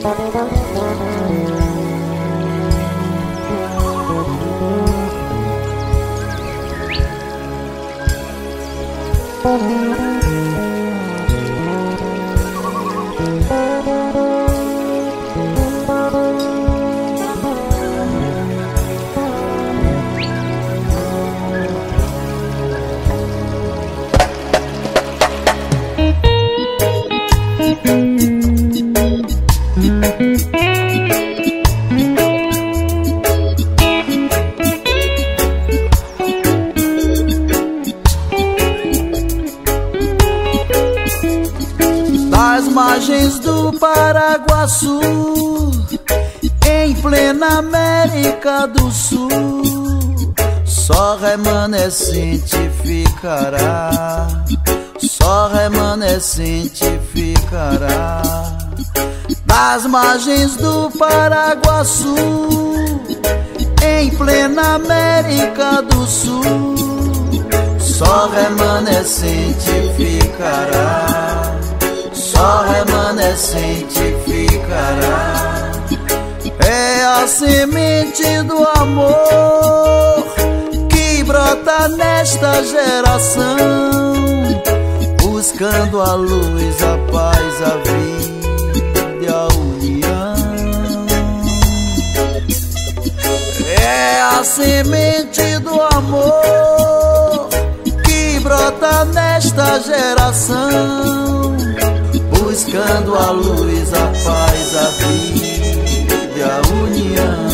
Das margens do Paraguaçu, em plena América do Sul, só remanescente ficará, só remanescente ficará. Das margens do Paraguaçu, em plena América do Sul, só remanescente ficará, só remanescente ficará. É a semente do amor que brota nesta geração, buscando a luz, a paz, a vida e a união. É a semente do amor que brota nesta geração, buscando a luz, a paz, a vida e a união.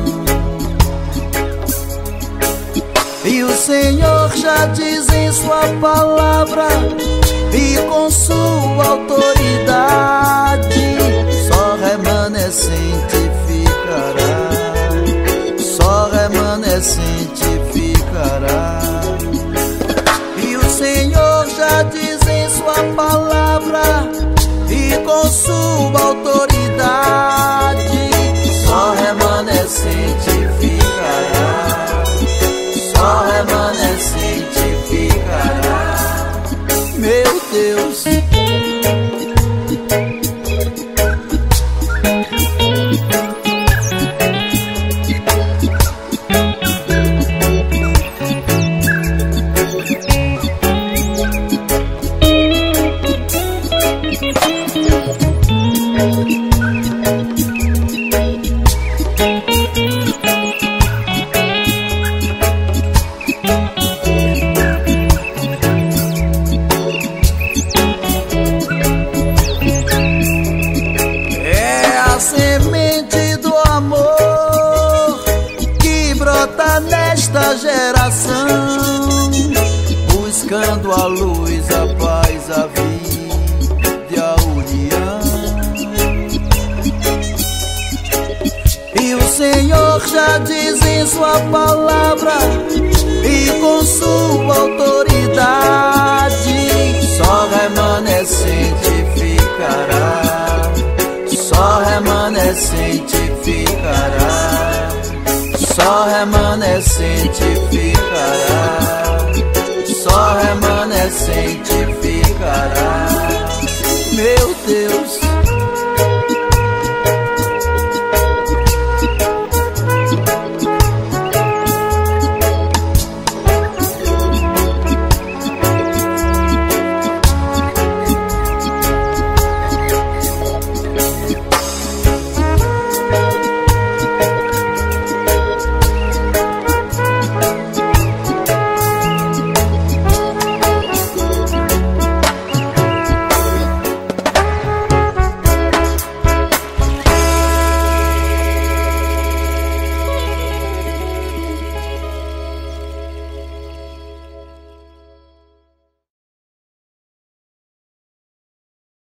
E o Senhor já diz em sua palavra, e com sua autoridade, só remanescente ficará, só remanescente ficará. E o Senhor já diz em sua palavra, e com sua autoridade, só remanescente ficará, só remanescente ficará. Meu Deus, nesta geração, buscando a luz, a paz, a vida e a união. E o Senhor já diz em sua palavra, e com sua autoridade, só remanescente ficará, só remanescente ficará, só remanescente ficará, só remanescente ficará. Meu Deus,